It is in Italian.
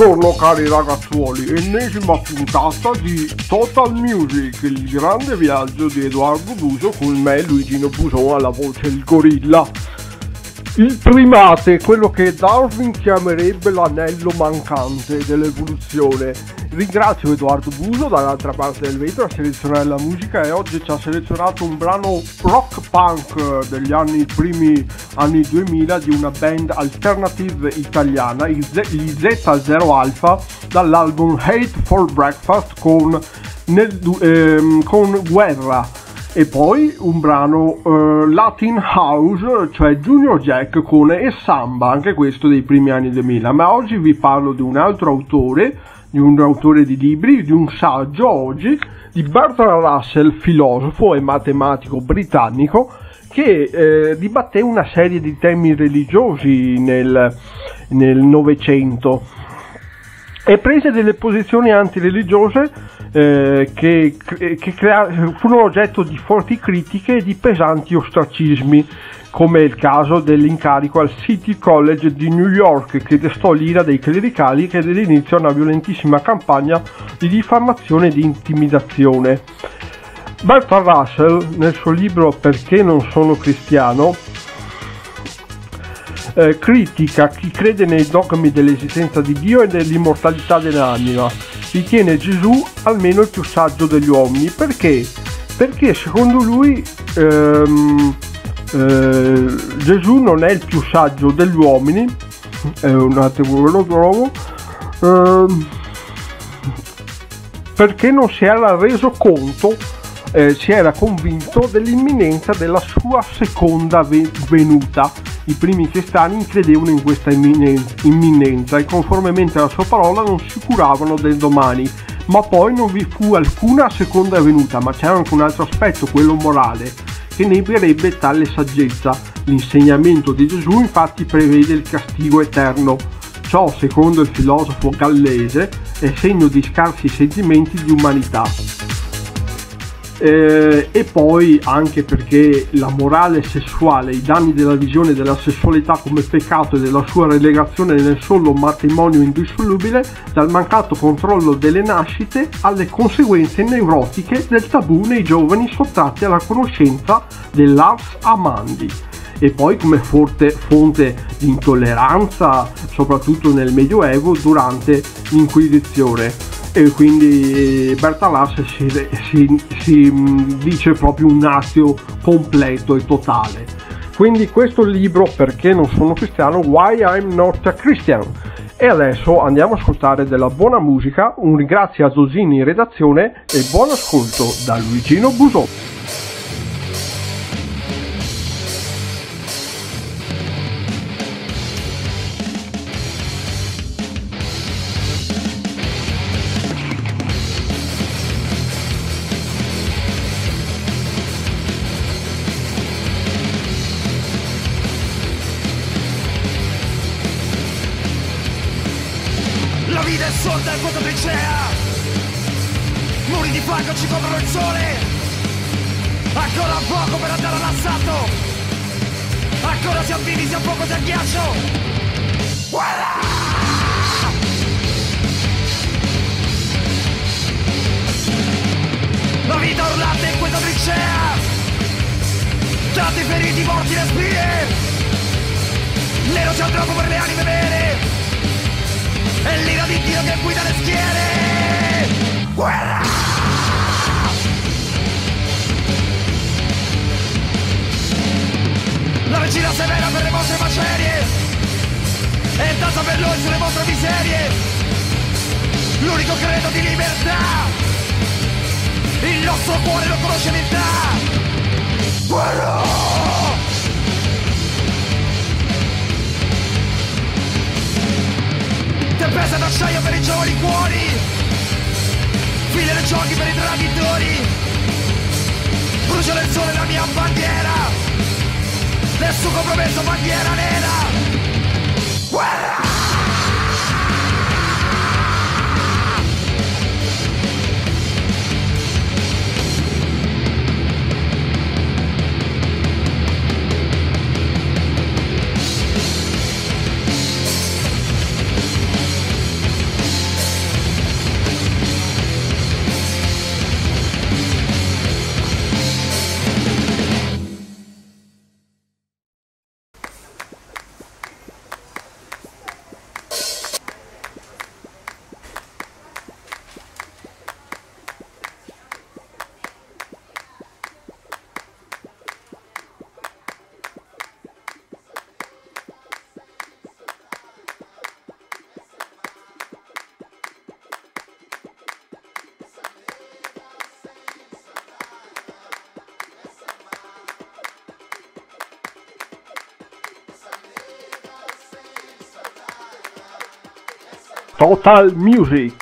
Buongiorno cari ragazzuoli, ennesima puntata di Total Music, il grande viaggio di Edoardo Buso con me, Luigino Buson, alla voce il gorilla. Il primate, quello che Darwin chiamerebbe l'anello mancante dell'evoluzione. Ringrazio Edoardo Buso dall'altra parte del vetro a selezionare la musica, e oggi ci ha selezionato un brano rock punk degli primi anni 2000 di una band alternative italiana, gli Z0 Alpha, dall'album Hate for Breakfast con Guerra. E poi un brano Latin House, cioè Junior Jack con E Samba, anche questo dei primi anni 2000. Ma oggi vi parlo di un altro autore, di un autore di libri, di un saggio oggi, di Bertrand Russell, filosofo e matematico britannico, che dibatté una serie di temi religiosi nel Novecento e prese delle posizioni antireligiose che furono oggetto di forti critiche e di pesanti ostracismi, come il caso dell'incarico al City College di New York, che destò l'ira dei clericali, che diede inizio a una violentissima campagna di diffamazione e di intimidazione. Bertrand Russell, nel suo libro Perché non sono cristiano, critica chi crede nei dogmi dell'esistenza di Dio e dell'immortalità dell'anima. Ritiene Gesù almeno il più saggio degli uomini. Perché? Perché secondo lui Gesù non è il più saggio degli uomini. Un attimo lo trovo. Perché non si era reso conto, si era convinto dell'imminenza della sua seconda venuta. I primi cristiani credevano in questa imminenza e conformemente alla sua parola non si curavano del domani. Ma poi non vi fu alcuna seconda venuta, ma c'era anche un altro aspetto, quello morale, che negherebbe tale saggezza. L'insegnamento di Gesù infatti prevede il castigo eterno. Ciò, secondo il filosofo gallese, è segno di scarsi sentimenti di umanità. E poi anche perché la morale sessuale, i danni della visione della sessualità come peccato e della sua relegazione nel solo matrimonio indissolubile, dal mancato controllo delle nascite alle conseguenze neurotiche del tabù nei giovani sottratti alla conoscenza dell'ars amandi. E poi come fonte di intolleranza, soprattutto nel Medioevo durante l'Inquisizione. E quindi Bertrand Russell si dice proprio un ateo completo e totale. Quindi questo è il libro Perché non sono cristiano, Why I'm Not a Christian. E adesso andiamo a ascoltare della buona musica. Un ringrazio a Dosini in redazione e buon ascolto da Luigino Buson. La vita è sorda in questa trincea, muri di fango ci coprono il sole, ancora poco per andare all'assalto, ancora siamo vivi, siamo poco del ghiaccio. Guarda! La vita urlante in questa trincea, tanti feriti, morti, le spie, nero c'è un troppo per le anime vere, è l'ira di Dio che guida le schiere. Guerra! La regina severa per le vostre macerie e danza per noi sulle vostre miserie. L'unico credo di libertà, il nostro cuore lo conosce l'età. Guerra! Tempesta d'acciaio per i giovani cuori, file dei giochi per i traditori, brucia nel sole la mia bandiera, nessun compromesso, bandiera nera. Guerra! Total Music.